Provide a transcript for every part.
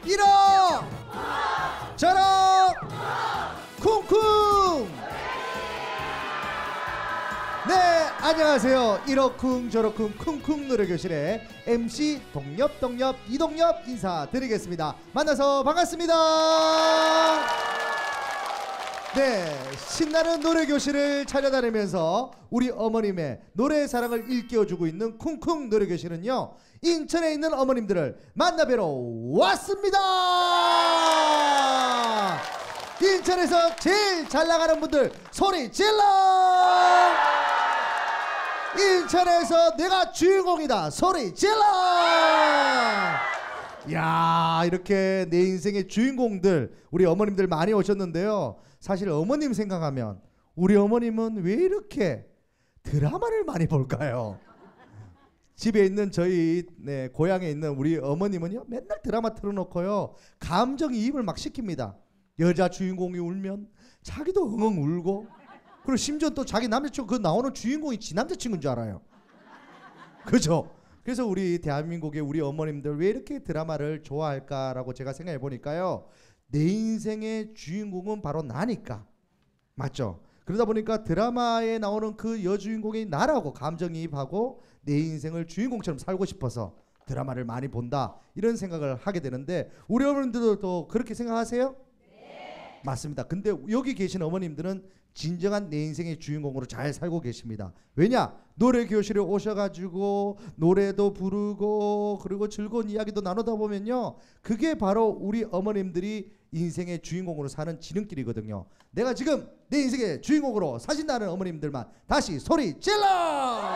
이러 저러 쿵쿵. 네, 안녕하세요. 이러쿵 저러쿵 쿵쿵 노래교실의 MC 동엽 이동엽 인사드리겠습니다. 만나서 반갑습니다. 네, 신나는 노래교실을 찾아다니면서 우리 어머님의 노래 사랑을 일깨워주고 있는 쿵쿵 노래교실은요, 인천에 있는 어머님들을 만나뵈러 왔습니다. 인천에서 제일 잘 나가는 분들 소리 질러! 인천에서 내가 주인공이다 소리 질러! 야, 이렇게 내 인생의 주인공들 우리 어머님들 많이 오셨는데요. 사실 어머님 생각하면 우리 어머님은 왜 이렇게 드라마를 많이 볼까요? 집에 있는 저희 고향에 있는 우리 어머님은요, 맨날 드라마 틀어놓고요, 감정이입을 막 시킵니다. 여자 주인공이 울면 자기도 엉엉 울고, 그리고 심지어 또 자기 남자친구 그 나오는 주인공이 지 남자친구인 줄 알아요. 그죠? 그래서 우리 대한민국의 우리 어머님들 왜 이렇게 드라마를 좋아할까라고 제가 생각해 보니까요, 내 인생의 주인공은 바로 나니까. 맞죠? 그러다 보니까 드라마에 나오는 그 여주인공이 나라고 감정이입하고 내 인생을 주인공처럼 살고 싶어서 드라마를 많이 본다, 이런 생각을 하게 되는데, 우리 어머님들도 그렇게 생각하세요? 네. 맞습니다. 근데 여기 계신 어머님들은 진정한 내 인생의 주인공으로 잘 살고 계십니다. 왜냐? 노래 교실에 오셔가지고 노래도 부르고 그리고 즐거운 이야기도 나누다 보면요, 그게 바로 우리 어머님들이 인생의 주인공으로 사는 지름길이거든요. 내가 지금 내 인생의 주인공으로 사신다는 어머님들만 다시 소리 질러!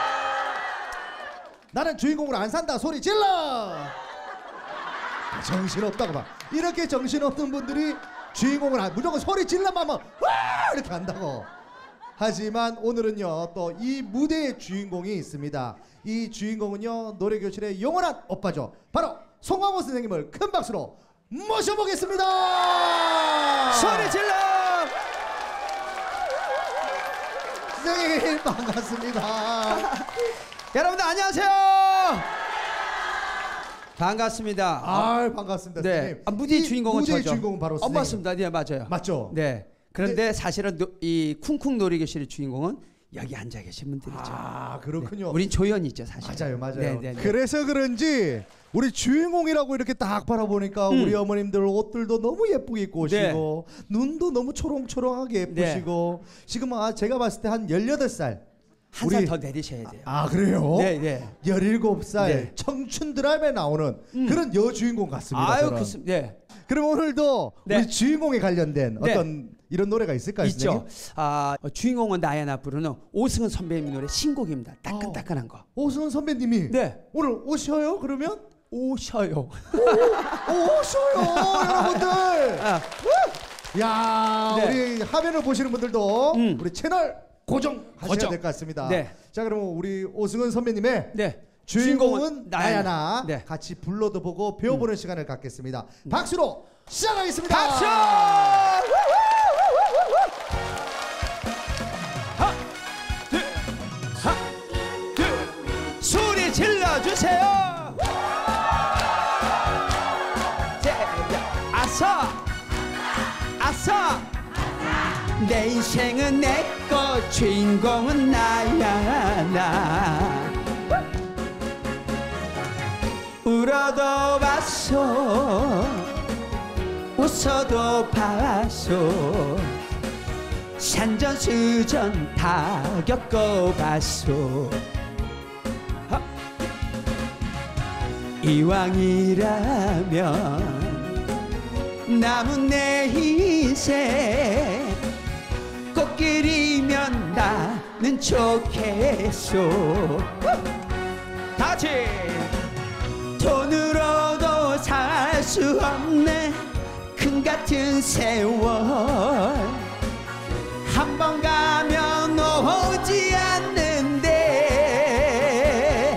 나는 주인공으로 안 산다 소리 질러! 정신없다고 막 이렇게 정신없는 분들이 주인공을 무조건 소리 질러만 하면 와! 이렇게 한다고. 하지만 오늘은요, 또 이 무대의 주인공이 있습니다. 이 주인공은요, 노래교실의 영원한 오빠죠. 바로 송강호 선생님을 큰 박수로 모셔보겠습니다. 소리 질러! 선생님 반갑습니다. 여러분들 안녕하세요. 반갑습니다. 아, 반갑습니다. 네. 무대의 주인공은 무대의 저죠. 주인공은 바로 선생님. 맞습니다. 네, 맞아요. 맞죠? 네. 그런데 사실은 이 쿵쿵 놀이교실의 주인공은 여기 앉아 계신 분들이죠. 아, 그렇군요. 네. 우린 조연이죠, 사실. 맞아요. 네, 네, 네. 그래서 그런지 우리 주인공이라고 이렇게 딱 바라보니까 우리 어머님들 옷들도 너무 예쁘게 입고 오시고, 네, 눈도 너무 초롱초롱하게 예쁘시고, 네, 지금 제가 봤을 때 한 18살 한 살 더 내리셔야 돼요. 아, 그래요? 네, 네. 17살 네. 청춘 드라마에 나오는 그런 여주인공 같습니다. 아유, 그렇습니다. 네. 그럼 오늘도 네, 우리 주인공에 관련된 어떤 이런 노래가 있을까요? 있죠. 주인공은 나야나 부르는 오승은 선배님 노래 신곡입니다. 따끈따끈한 거. 오승은 선배님이 네. 오늘 오셔요? 그러면? 오셔요. 오셔요, 여러분들. 야, 네, 우리 화면을 보시는 분들도 우리 채널 고정하셔야 될 것 같습니다. 네. 자, 그럼 우리 오승은 선배님의 네. 주인공은 나야나 네, 같이 불러도 보고 배워보는 시간을 갖겠습니다. 박수로 시작하겠습니다. 박수! 하나, 둘, 소리 질러주세요. 아싸, 아싸. 내 인생은 내꺼, 주인공은 나야 나. 울어도 봤어, 웃어도 봤어, 산전수전 다 겪어봤어. 이왕이라면 남은 내 인생 꽃길이면 나는 좋겠소. 다같이 돈으로도 살 수 없네 금 같은 세월, 한 번 가면 오지 않는데.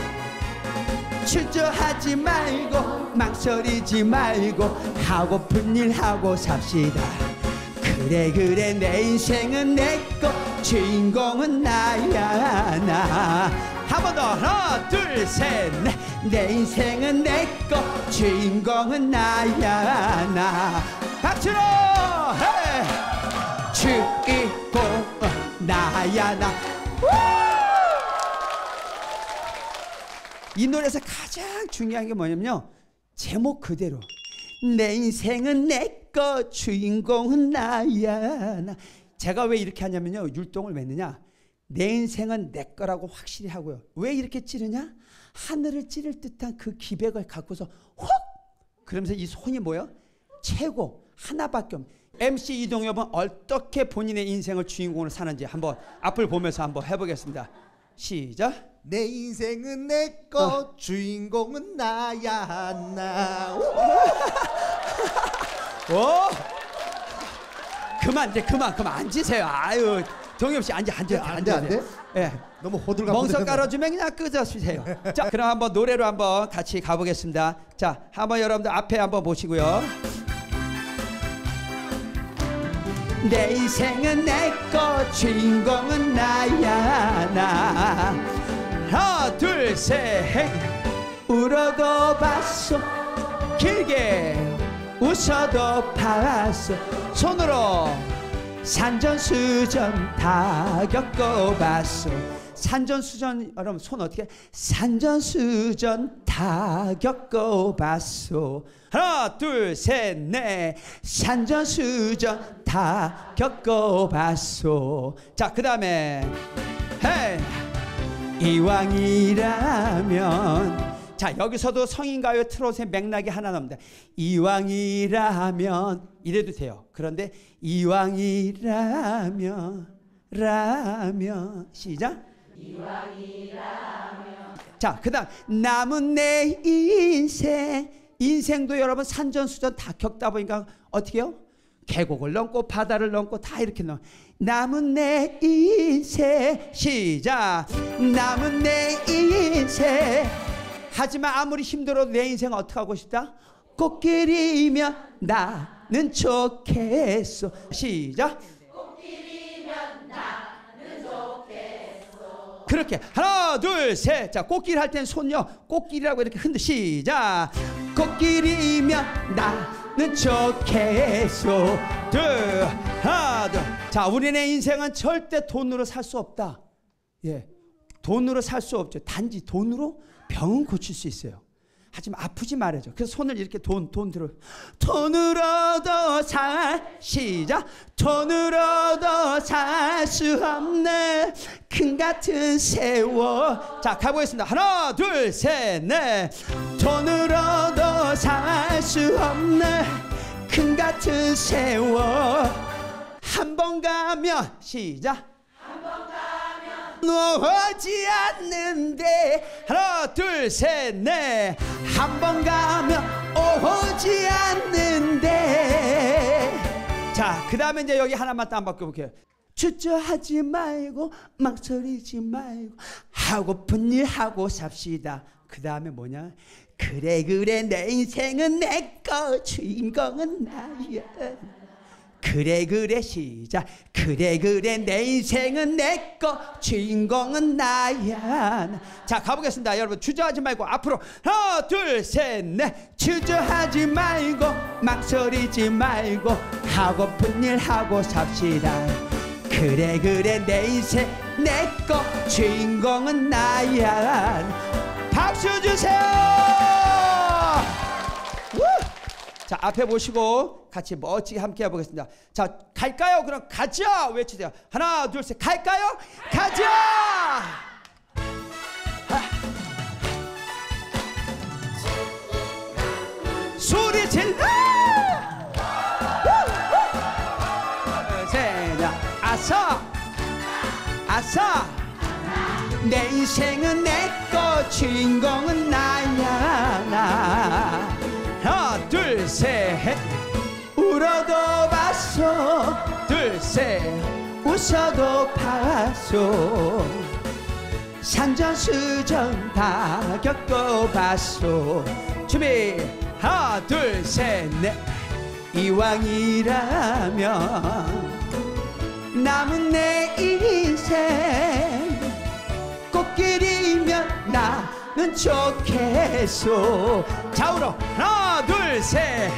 출조하지 말고 망설이지 말고 하고픈 일 하고 삽시다. 그래 내 인생은 내꺼, 주인공은 나야 나. 한 번 더. 하나 둘 셋 넷. 내 인생은 내꺼 주인공은 나야 나. 박수로 헤이. 주인공은 나야 나. 이 노래에서 가장 중요한 게 뭐냐면요, 제목 그대로 내 인생은 내꺼 주인공은 나야 나. 제가 왜 이렇게 하냐면요, 율동을 왜 넣느냐, 내 인생은 내 거라고 확실히 하고요. 왜 이렇게 찌르냐, 하늘을 찌를 듯한 그 기백을 갖고서 훅, 그러면서 이 손이 뭐예요, 최고 하나밖에 없는. MC 이동엽은 어떻게 본인의 인생을 주인공으로 사는지 한번 앞을 보면서 한번 해보겠습니다. 시작. 내 인생은 내꺼 주인공은 나야 나. 오! 그만 이제 그만 앉으세요. 아유, 동엽 씨 앉아. 안 돼? 예. 너무 호들갑. 멍석 깔아주면 그냥 끄져주세요. 자, 그럼 한번 노래로 한번 같이 가보겠습니다. 자, 한번 여러분들 앞에 한번 보시고요. 내 인생은 내꺼 주인공은 나야 나. 하나 둘 셋. 울어도 봤어 길게 웃어도 봤어. 손으로 산전수전 다 겪어봤어. 산전수전, 여러분 손 어떻게 해? 산전수전 다 겪어봤어. 하나 둘 셋 넷. 산전수전 다 겪어봤어. 자, 그 다음에 헤이. 이왕이라면, 자, 여기서도 성인가요 트롯의 맥락이 하나 나옵니다. 이왕이라면 이래도 돼요. 그런데 이왕이라면 시작. 이왕이라면. 자, 그 다음 남은 내 인생도 여러분 산전수전 다 겪다 보니까 어떻게 해요? 계곡을 넘고 바다를 넘고 다 이렇게 넘어. 남은 내 인생 시작. 남은 내 인생. 하지만 아무리 힘들어도 내 인생 어떻게 하고 싶다? 꽃길이면 나는 좋겠어. 시작. 꽃길이면 나는 좋겠어. 그렇게 하나 둘 셋. 자, 꽃길 할 땐 손요 꽃길이라고 이렇게 흔들. 시작. 꽃길이면 나는 좋겠어. 둘 하나 둘. 자, 우리네 인생은 절대 돈으로 살 수 없다. 예, 돈으로 살 수 없죠. 단지 돈으로 병은 고칠 수 있어요. 하지만 아프지 말아야죠. 그래서 손을 이렇게 돈 들어. 돈으로도 살 시작. 돈으로도 살 수 없네 금 같은 세월. 자, 가보겠습니다. 하나 둘 셋 넷. 돈으로도 살 수 없네 금 같은 세월. 한 번 가면 시작. 오지 않는데. 하나 둘 셋 넷. 한 번 가면 오지 않는데. 자, 그 다음에 이제 여기 하나만 딱 바꿔볼게요. 주저하지 말고 망설이지 말고 하고픈 일 하고 삽시다. 그 다음에 뭐냐, 그래 내 인생은 내꺼 주인공은 나야. 그래 시작. 그래 내 인생은 내꺼 주인공은 나야. 자, 가보겠습니다. 여러분 주저하지 말고 앞으로 하나 둘 셋 넷. 주저하지 말고 망설이지 말고 하고픈 일 하고 삽시다. 그래 내 인생 내꺼 주인공은 나야. 박수 주세요. 자, 앞에 보시고 같이 멋지게 함께 해보겠습니다. 자, 갈까요? 그럼 가자 외치세요. 하나 둘 셋. 갈까요? 가자. 소리 질러. 세자 아싸 아싸. 내 인생은 내꺼 주인공은 나야 나. 하나 둘 셋. 울어도 봤어. 둘 셋. 웃어도 봤어. 산전수전 다 겪어봤어. 준비 하나 둘 셋 넷. 이왕이라면 남은 내 인생 꽃길 일이면 나는 좋겠소. 좌우로 하나 둘 셋.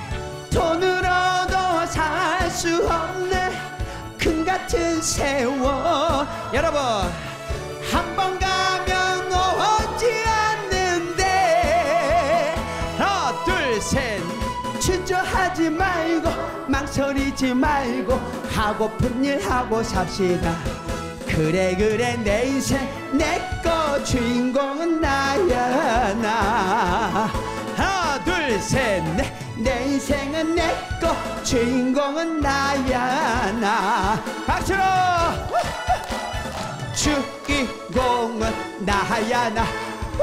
돈으로도 살 수 없네 금 같은 세월. 여러분 한 번 가면 오지 않는데. 하나 둘 셋. 주저하지 말고 망설이지 말고 하고픈 일 하고 삽시다. 그래 그래 내 인생 내꺼 주인공은 나야 나. 하나 둘 셋 넷. 내 인생은 내꺼 주인공은 나야 나. 박수로. 주인공은 나야 나.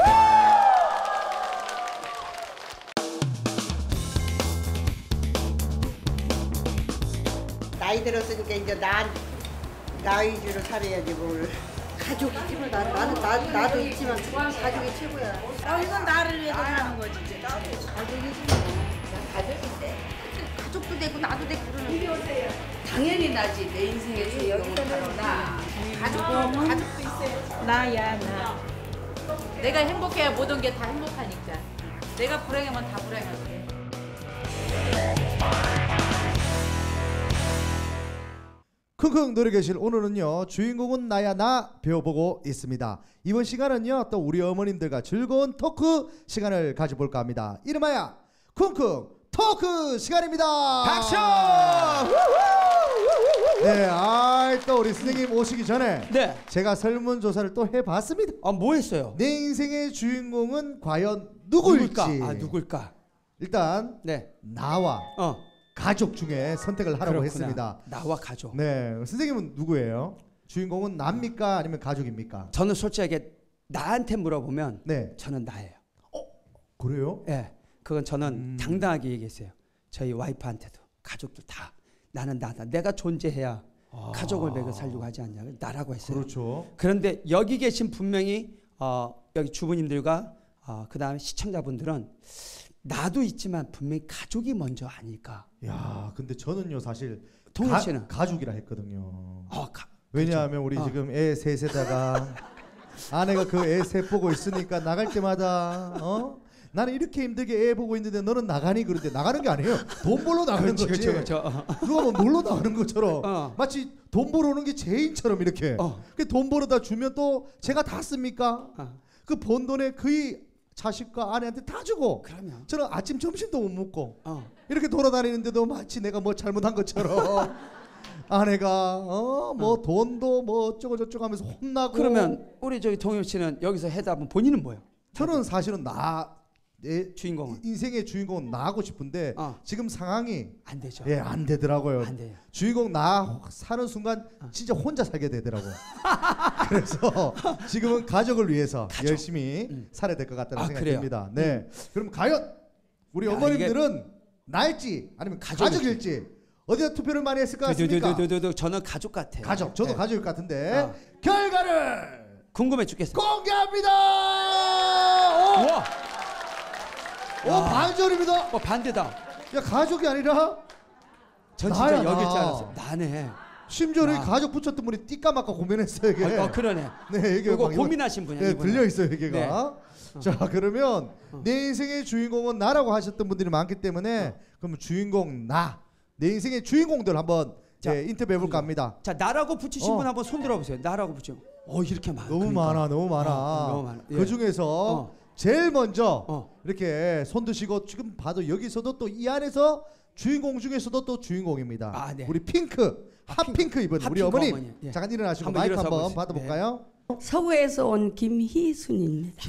나이 들었으니까 이제 나 위주로 살아야지 뭘. 가족이 있지만 나도 있지만 가족이 최고야. 이건 나를 위해서 사는 거지. 가족이지. 가족인데 가족도 되고 나도 되고 그러는 거. 당연히 나지. 내 인생의 주인공은 바로 나. 가족도 있어요. 나야 나. 내가 행복해야 모든 게 다 행복하니까. 내가 불행하면 다 불행하지. 킁킁 노래 계실 오늘은요 주인공은 나야 나 배워보고 있습니다. 이번 시간은요 또 우리 어머님들과 즐거운 토크 시간을 가져볼까 합니다. 이름하여 킁킁 토크 시간입니다. 박수. 네, 또 우리 선생님 오시기 전에 네. 제가 설문조사를 또 해봤습니다. 뭐 했어요? 내 인생의 주인공은 과연 누구일지. 누굴까? 누굴까? 일단 네. 나와 가족 중에 선택을 하라고 그렇구나. 했습니다. 나와 가족. 네, 선생님은 누구예요? 주인공은 나입니까 아니면 가족입니까? 저는 솔직하게 나한테 물어보면 네, 저는 나예요. 그래요? 예, 그건 저는 당당하게 얘기했어요. 저희 와이프한테도 가족들 다 나는 나다. 내가 존재해야 가족을 먹여 살려고 하지 않냐. 나라고 했어요. 그렇죠. 그런데 여기 계신 분명히 여기 주부님들과 그다음에 시청자분들은 나도 있지만 분명히 가족이 먼저 아닐까. 야, 근데 저는요 사실 동현 씨는? 가족이라 했거든요. 왜냐하면 우리 그렇죠. 지금 애 셋에다가 아내가 그 애 셋 보고 있으니까 나갈 때마다 나는 이렇게 힘들게 애 보고 있는데 너는 나가니? 그런데 나가는 게 아니에요. 돈 벌러 나가는 거지. 그렇죠. 누가 뭐 놀러 나가는 것처럼 마치 돈 벌어 오는 게 죄인처럼 이렇게. 그 돈 벌어다 주면 또 제가 다 씁니까? 그 번 돈에 거의 자식과 아내한테 다 주고. 그러면 저는 아침 점심도 못 먹고 이렇게 돌아다니는데도 마치 내가 뭐 잘못한 것처럼 아내가 뭐 돈도 뭐 어쩌고 저쩌고 하면서 혼나고. 그러면 우리 저기 동현 씨는 여기서 해답은 본인은 뭐예요? 저는 사실은 내 주인공은 인생의 주인공은 나하고 싶은데 지금 상황이 안 되죠. 예, 안 되더라고요. 안 돼요. 주인공 나 사는 순간 진짜 혼자 살게 되더라고요. 그래서 지금은 가족을 위해서 열심히 살아야 될 것 같다는 생각이 그래요? 듭니다. 네. 그럼 과연 우리 어머님들은 나일지 아니면 가족일지 어디다 투표를 많이 했을 것 같습니까? 저는 가족 같아요. 가족. 저도 네. 가족일 것 같은데 결과를 궁금해 죽겠어요. 공개합니다. 우와. 반전입니다. 반대다. 야, 가족이 아니라 전 나야, 진짜 여길 나. 줄 알았어. 나네. 심지어 이 가족 붙였던 분이 띠까마까 고민했어요 이게. 그러네. 네, 이게 이거 막 고민하신 분이야. 네, 이분은. 들려 있어요 이게가. 자, 그러면 내 인생의 주인공은 나라고 하셨던 분들이 많기 때문에 그럼 주인공 내 인생의 주인공들 한번 인터뷰해 볼까 합니다. 자, 나라고 붙이신 분 한번 손 들어보세요. 나라고 붙여. 이렇게 많아. 너무 그러니까. 많아. 너무 많아. 예. 그 중에서 제일 먼저 이렇게 손 드시고 지금 봐도 여기서도 또 이 안에서 주인공 중에서도 또 주인공입니다. 네. 우리 핑크, 핫핑크 입은 우리 핫핑크 어머님. 어머니. 예. 잠깐 일어나시고 한번 마이크 일어서 한번 보세요. 받아볼까요? 서구에서 온 김희순입니다.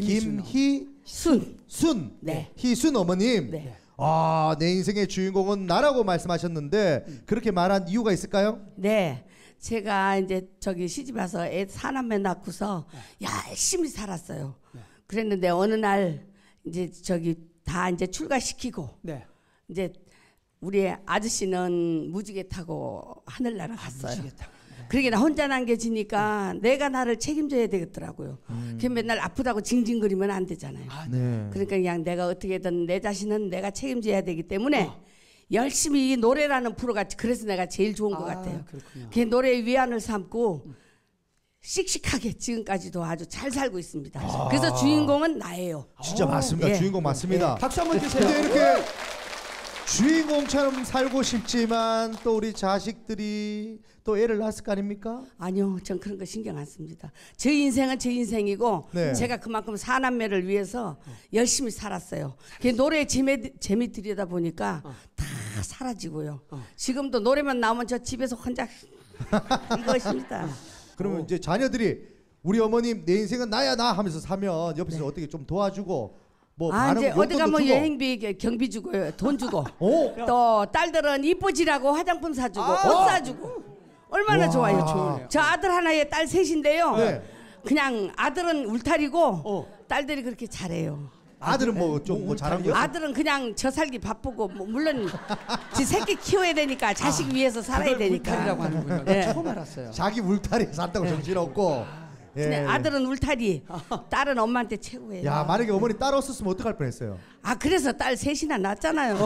김희순. 네. 희순 어머님. 네. 내 인생의 주인공은 나라고 말씀하셨는데 그렇게 말한 이유가 있을까요? 네. 제가 이제 저기 시집 와서 애 사남매 낳고서 열심히 살았어요. 그랬는데 어느 날 이제 저기 다 이제 출가시키고 이제 우리 아저씨는 무지개 타고 하늘나라 갔어요. 무지개 타고. 그러게 나 혼자 남겨지니까 내가 나를 책임져야 되겠더라고요. 그 맨날 아프다고 징징거리면 안 되잖아요. 네. 그러니까 그냥 내가 어떻게든 내 자신은 내가 책임져야 되기 때문에 열심히 이 노래라는 프로가 그래서 내가 제일 좋은 것 같아요. 그렇군요. 그 노래의 위안을 삼고 씩씩하게 지금까지도 아주 잘 살고 있습니다. 그래서 주인공은 나예요. 진짜 맞습니다. 예. 주인공 맞습니다. 박수 한번 주세요. 근데 이렇게 주인공처럼 살고 싶지만 또 우리 자식들이 또 애를 낳았을 거 아닙니까? 아니요, 전 그런 거 신경 안 씁니다. 제 인생은 제 인생이고 네. 제가 그만큼 사남매를 위해서 열심히 살았어요. 그 노래에 재미 들이다 보니까 다 사라지고요. 지금도 노래만 나오면 저 집에서 혼자 이것입니다. 그러면 이제 자녀들이 우리 어머님 내 인생은 나야 나 하면서 사면 옆에서 어떻게 좀 도와주고 뭐 많은 이제 어디 용돈도 가면 주고. 여행비 경비 주고요, 돈 주고 오! 또 딸들은 이쁘지라고 화장품 사주고 옷 사주고 얼마나 와. 좋아요. 좋으네요. 저 아들 하나에 딸 셋인데요. 네. 그냥 아들은 울타리고 딸들이 그렇게 잘해요. 아들은 뭐 좀 뭐 잘한 거 아들은 그냥 저 살기 바쁘고 뭐 물론 지 새끼 키워야 되니까 자식 위해서 살아야 되니까. 울타리라고 하는군요. 예. 처음 알았어요. 자기 울타리에 산다고 정신없고. 예. 근데 아들은 울타리, 딸은 엄마한테 최고예요. 야, 만약에 어머니 딸 없었으면 어떡할 뻔했어요. 아 그래서 딸 셋이나 낳았잖아요.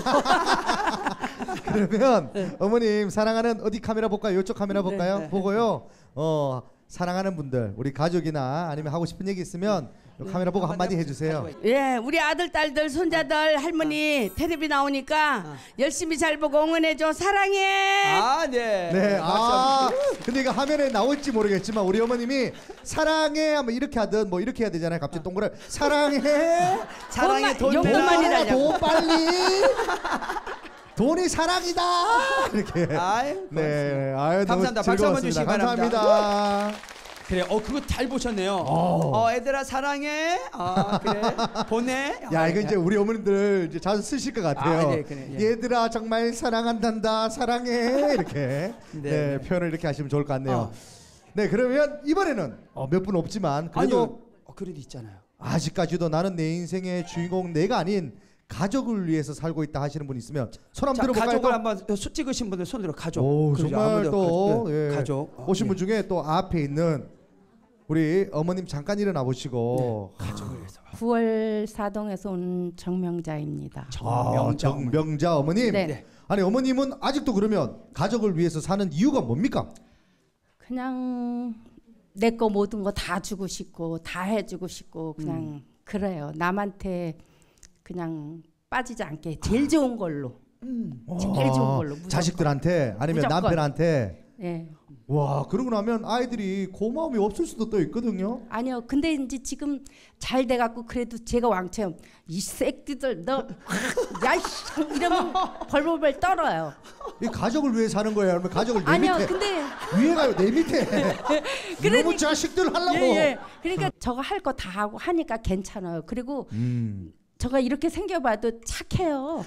그러면 어머님 사랑하는 어디 카메라 볼까요? 이쪽 카메라 볼까요? 보고요. 사랑하는 분들, 우리 가족이나 아니면 하고 싶은 얘기 있으면 요 카메라 보고 한마디 해주세요. 예, 우리 아들, 딸들, 손자들, 할머니 텔레비 나오니까 열심히 잘 보고 응원해줘. 사랑해. 아, 네. 네, 근데 이거 화면에 나올지 모르겠지만 우리 어머님이 사랑해 하면 이렇게 하든 뭐 이렇게 해야 되잖아요. 갑자기 동그랗게 사랑해. 사랑해 돈 용돈만 내라. 이라냐고. 돈 빨리. 돈이 사랑이다. 이렇게. 아유, 네, 아유 너무 감사합니다. 박수 한번 주시기 즐거웠습니다. 바랍니다. 감사합니다. 그래, 그거 잘 보셨네요. 애들아 사랑해. 그래, 보내. 야, 이거 이제 우리 어머님들 이제 자주 쓰실 것 같아요. 네, 그래, 예. 얘들아 정말 사랑한단다, 사랑해 이렇게 네. 표현을 이렇게 하시면 좋을 것 같네요. 네, 그러면 이번에는 몇 분 없지만 그래도 아니요, 그래도 있잖아요. 아직까지도 나는 내 인생의 주인공 내가 아닌 가족을 위해서 살고 있다 하시는 분 있으면 손 한번 들어볼까요? 가족을 또? 한번 찍으신 분들 손들어. 가족. 오, 그러죠. 정말 아무래도 또 네, 예. 가족. 오신 분 예. 중에 또 앞에 있는 우리 어머님 잠깐 일어나 보시고 가족을 위해서. 9월 사동에서 온 정명자입니다. 정명자 어머님. 네. 아니 어머님은 아직도 그러면 가족을 위해서 사는 이유가 뭡니까? 그냥 내 거 모든 거 다 주고 싶고 다 해주고 싶고 그냥 그래요. 남한테 그냥 빠지지 않게 제일 좋은 걸로. 제일 좋은 걸로. 무조건. 자식들한테 아니면 무조건. 남편한테. 예. 와, 그러고 나면 아이들이 고마움이 없을 수도 또 있거든요. 아니요. 근데 이제 지금 잘 돼갖고 그래도 제가 왕처럼 이 새끼들 너 야이씨 이러면 벌벌벌 떨어요. 이 가족을 위해 사는 거예요. 아니면 가족을 내 아니요. 밑에 근데 위에 가요. 내 밑에. 이놈의 자식들 하려고. 예. 그러니까 저거 할 거 다 하고 하니까 괜찮아요. 그리고 저가 이렇게 생겨봐도 착해요.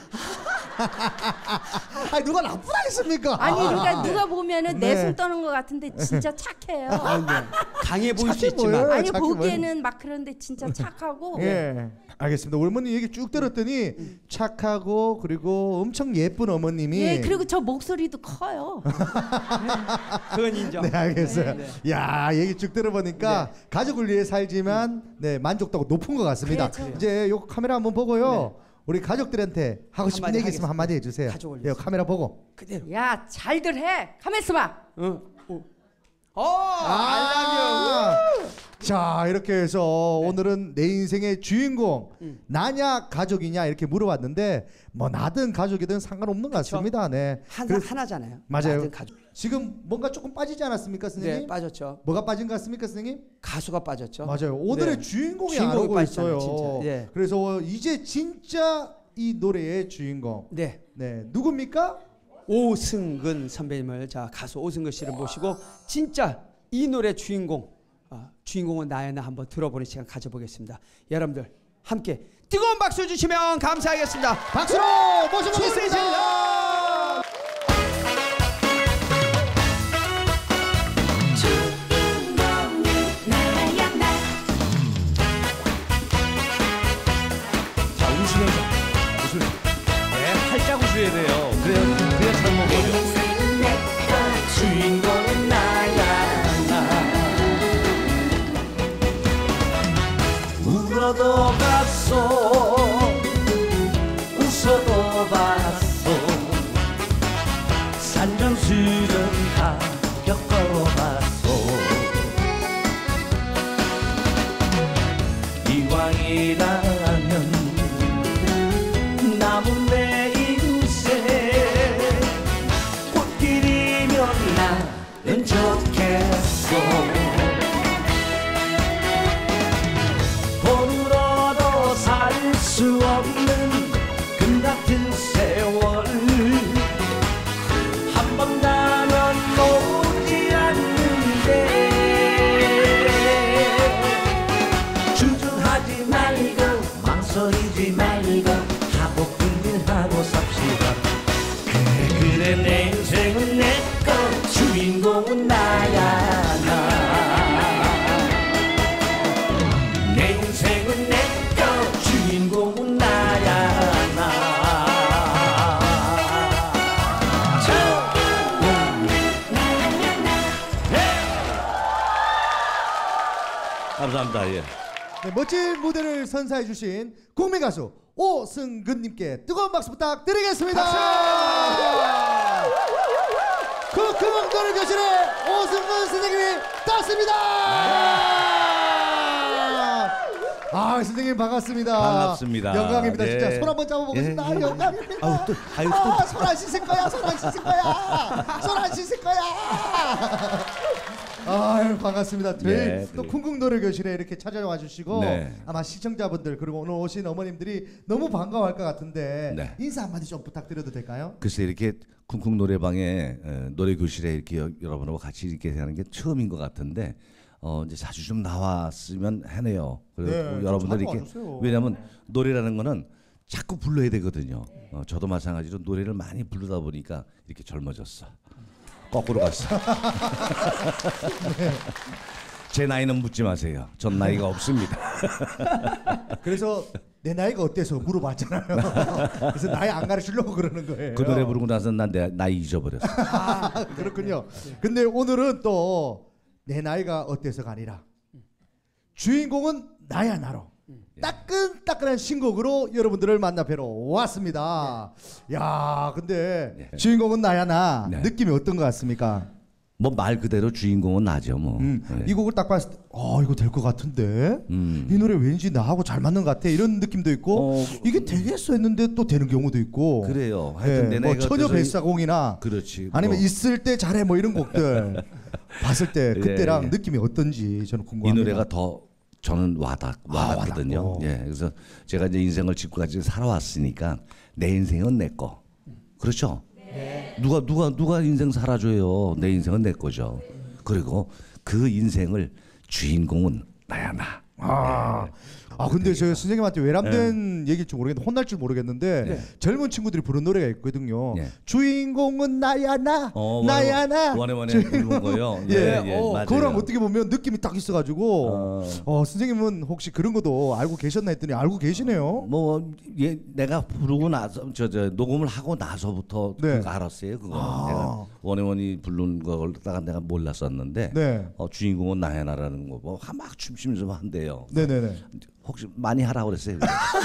아니 누가 나쁘다 했습니까? 아니 그러니까 누가 보면은 네. 내숭 떠는 것 같은데 진짜 착해요. 강해 보일 수 착해 있지만. 보여요. 아니 착해 보기에는 막 그런데 진짜 착하고. 예, 알겠습니다. 우리 어머니 얘기 쭉 들었더니 착하고 그리고 엄청 예쁜 어머님이. 예, 그리고 저 목소리도 커요. 그건 인정. 네, 알겠어요. 네. 야, 얘기 쭉 들어보니까 가족을 위해 살지만 네 만족도가 높은 것 같습니다. 그래요. 이제 요 카메라 한번 보고요. 우리 가족들한테 하고 싶은 한마디 얘기 있으면 한마디 해주세요. 가족을 예, 위해서. 카메라 보고. 그대로. 야 잘들 해. 가만 있어봐. 알람이요. 자, 이렇게 해서 오늘은 내 인생의 주인공 나냐 가족이냐 이렇게 물어봤는데 뭐 나든 가족이든 상관없는 것 같습니다. 네. 그래서- 하나잖아요. 맞아요. 나든 가족. 지금 뭔가 조금 빠지지 않았습니까, 선생님? 네, 빠졌죠. 뭐가 빠진 것 같습니까, 선생님? 가수가 빠졌죠. 맞아요. 오늘의 네. 주인공이 안 주인공이 오고 빠졌잖아요, 있어요. 진짜. 예. 그래서 이제 진짜 이 노래의 주인공. 네. 네, 누굽니까? 오승근 선배님을 가수 오승근 씨를 모시고 진짜 이 노래 주인공은 나야 나 한번 들어보는 시간 가져보겠습니다. 여러분들 함께 뜨거운 박수 주시면 감사하겠습니다. 박수로 모셔보겠습니다. 자, 웃으면서 네, 활짝 웃어야 돼요. 그래야 잘 먹어요. 주인공은 나야 나. 울어도 봤어, 웃어도 봤어, 산전수전 다 겪어봤어. 하고 삽시다. 그래 그래 내 인생은 내꺼 주인공은 나야 내 인생은 내꺼 주인공은 나야 감사합니다. 예. 네, 멋진 무대를 선사해 주신 국민 가수 오승근님께 뜨거운 박수 부탁드리겠습니다. 그 금왕도를 교실에 오승근 선생님이 떴습니다. 아 선생님 반갑습니다. 반갑습니다. 영광입니다. 네. 진짜 손 한번 잡아보겠습니다. 예. 영광입니다. 아유, 또, 아유, 또. 손 안 씻을 거야. 손 안 씻을 거야. 손 안 씻을 거야. 아유 반갑습니다. 네, 또 그래요. 쿵쿵노래 교실에 이렇게 찾아와 주시고 네. 아마 시청자분들 그리고 오늘 오신 어머님들이 너무 반가워할 것 같은데 네. 인사 한마디 좀 부탁드려도 될까요? 글쎄 이렇게 쿵쿵 노래방에 노래 교실에 이렇게 여러분하고 같이 이렇게 하는 게 처음인 것 같은데 이제 자주 좀 나왔으면 하네요. 그리고 네, 여러분들 좀 이렇게 와주세요. 왜냐하면 노래라는 거는 자꾸 불러야 되거든요. 저도 마찬가지로 노래를 많이 부르다 보니까 이렇게 젊어졌어. 거꾸로 갔어. 제 나이는 묻지 마세요. 전 나이가 없습니다. 그래서 내 나이가 어때서 물어봤잖아요. 그래서 나이 안 가르치려고 그러는 거예요. 그 노래 부르고 나서 난 내 나이 잊어버렸어. 그렇군요. 근데 오늘은 또 내 나이가 어때서가 아니라 주인공은 나야 나로 따끈따끈한 신곡으로 여러분들을 만나 뵈러 왔습니다. 야, 근데 주인공은 나야 나 네. 느낌이 어떤 것 같습니까? 뭐 말 그대로 주인공은 나죠 뭐. 네. 이 곡을 딱 봤을 때 이거 될 것 같은데 이 노래 왠지 나하고 잘 맞는 것 같아 이런 느낌도 있고 이게 되겠어 했는데 또 되는 경우도 있고 그래요. 하여튼 내 뭐 나이가 처녀 어때서 뱃사공이나 그렇지. 아니면 뭐. 있을 때 잘해 뭐 이런 곡들 봤을 때 그때랑 예. 느낌이 어떤지 저는 이 궁금합니다. 노래가 더 저는 와닿거든요. 와닿고. 예, 그래서 제가 이제 인생을 지금까지 살아왔으니까 내 인생은 내 거. 그렇죠? 누가 인생 살아줘요. 내 인생은 내 거죠. 그리고 그 인생을 주인공은 나야 나. 근데 저 선생님한테 외람된 얘기일 줄 모르겠는데 혼날 줄 모르겠는데 젊은 친구들이 부른 노래가 있거든요. 네. 주인공은 나야 나 나야 나 원에 부른 거요. 예, 맞아요. 그거랑 어떻게 보면 느낌이 딱 있어가지고 선생님은 혹시 그런 것도 알고 계셨나 했더니 알고 계시네요. 내가 부르고 나서 저 녹음을 하고 나서부터 네. 그거 알았어요. 그거 내가 원에 부른 걸 갖다가 내가 몰랐었는데 네. 주인공은 나야 나라는 거 뭐 막 춤추면서 한대요. 네네네. 혹시 많이 하라고 그랬어요?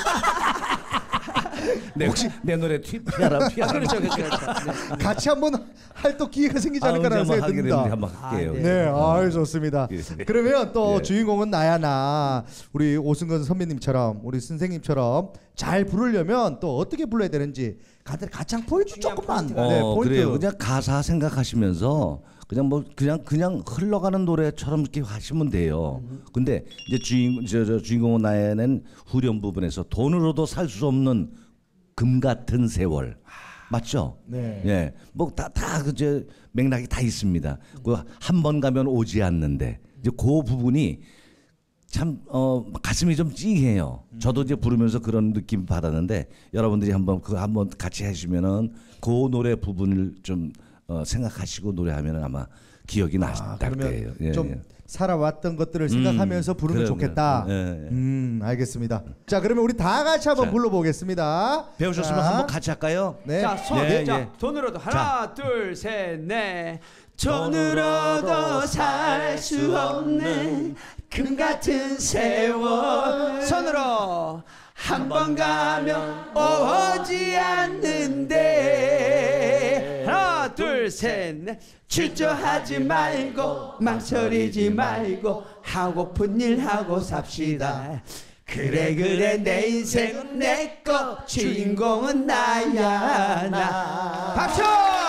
혹시 내 노래 피하라. 그렇죠. 같이 한번 할 또 기회가 생기지 않을까라는 언제 생각이 하게 듭니다. 되면 한번 할게요. 네, 좋습니다. 예. 그러면 또 예. 주인공은 나야 나 우리 오승근 선배님처럼 우리 선생님처럼 잘 부르려면 또 어떻게 불러야 되는지 간단히 가창 포인트 조금만 포인트. 그래요. 그냥 가사 생각하시면서 그냥 흘러가는 노래처럼 이렇게 하시면 돼요. 근데 이제 주인공은 나야는 후렴 부분에서 돈으로도 살 수 없는 금 같은 세월. 맞죠? 네. 예. 뭐 다 그제 맥락이 다 있습니다. 그 한 번 가면 오지 않는데 이제 그 부분이 참 가슴이 좀 찡해요. 저도 이제 부르면서 그런 느낌 받았는데 여러분들이 한번 같이 해주면은 그 노래 부분을 좀 생각하시고 노래하면은 아마 기억이 나실 거예요. 예, 좀 예. 살아왔던 것들을 생각하면서 부르면 그럼요. 좋겠다. 예, 알겠습니다. 자, 그러면 우리 다 같이 한번 자. 불러보겠습니다. 배우셨으면 자, 한번 같이 할까요? 네. 자, 손. 네, 자, 예. 돈으로도 하나, 둘, 셋, 넷. 돈으로도 살 수 없는 금 같은 세월. 손으로 한 번 가면 오지 않는데. 하나, 둘, 셋, 넷. 출조하지 말고 망설이지 말고 하고픈 일 하고 삽시다. 그래 내 인생은 내꺼 주인공은 나야 나. 박수!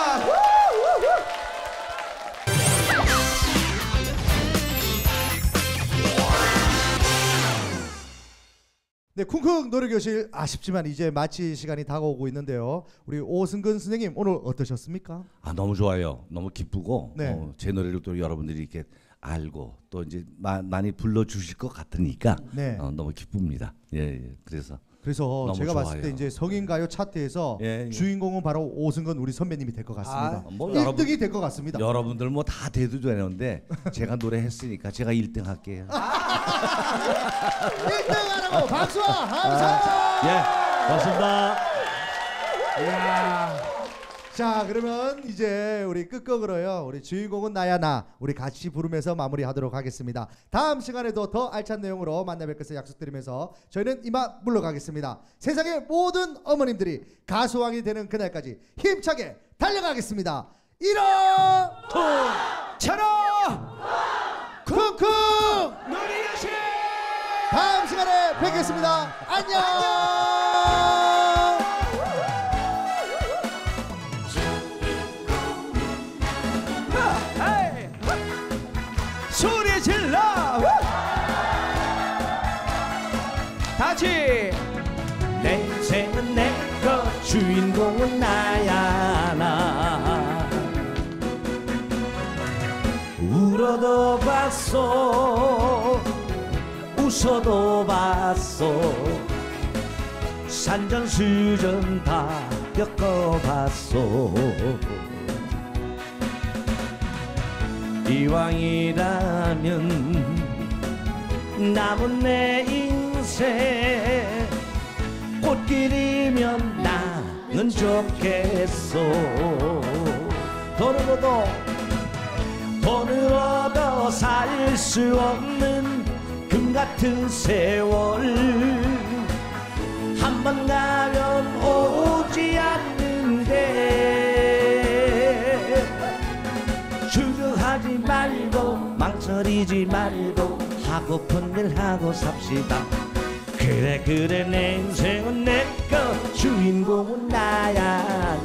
네, 쿵쿵 노래교실 아쉽지만 이제 마칠 시간이 다가오고 있는데요. 우리 오승근 선생님 오늘 어떠셨습니까? 너무 좋아요. 너무 기쁘고 네. 제 노래를 또 여러분들이 이렇게 알고 또 이제 많이 불러주실 것 같으니까 네. 너무 기쁩니다. 예. 그래서 그래서 너무 제가 봤을 때 좋아요. 이제 성인 가요 차트에서 예, 예. 주인공은 바로 오승건 우리 선배님이 될 것 같습니다. 뭐 1등이 될 것 같습니다. 여러분들 뭐 다 돼도 되는데 제가 노래했으니까 제가 1등 할게요. 1등 하라고 박수와 함성. 예, 고맙습니다. 이야. 자, 그러면 이제 우리 끝곡으로요. 우리 주인공은 나야 나 우리 같이 부르면서 마무리하도록 하겠습니다. 다음 시간에도 더 알찬 내용으로 만나 뵐 것을 약속드리면서 저희는 이만 물러가겠습니다. 세상의 모든 어머님들이 가수왕이 되는 그날까지 힘차게 달려가겠습니다. 철어 쿵쿵. 놀이여신 다음 시간에 뵙겠습니다. 안녕. 소리 질러 다같이 내 인생은 내거 주인공은 나야 나 울어도 봤어 웃어도 봤어 산전수전 다 겪어봤어 이왕이라면 남은 내 인생 꽃길이면 나는 좋겠어 돈으로도 살 수 없는 금같은 세월 한 번 가면 오지 않는데 주저하지 말고 망설이지 말고 하고픈 일 하고 삽시다 그래 내 인생은 내거 주인공은 나야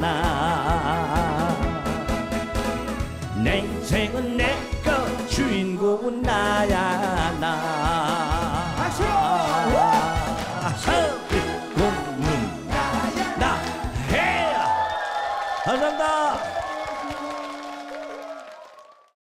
나 내 인생은 내거 주인공은 나야